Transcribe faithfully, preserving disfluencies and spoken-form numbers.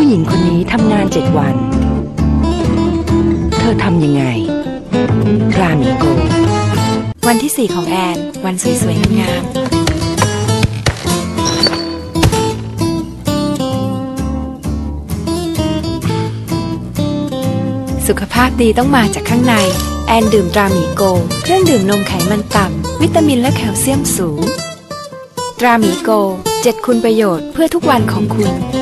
ผู้หญิงคนนี้ทำงานเจ็ดวัน เธอทำยังไงรามิโกวันที่สี่ของแอนวันสวยๆงามสุขภาพดีต้องมาจากข้างในแอนดื่มตราหมีโกเครื่องดื่มนมไขมันต่ำวิตามินและแคลเซียมสูงตราหมีโกเจ็ดคุณประโยชน์เพื่อทุกวันของคุณ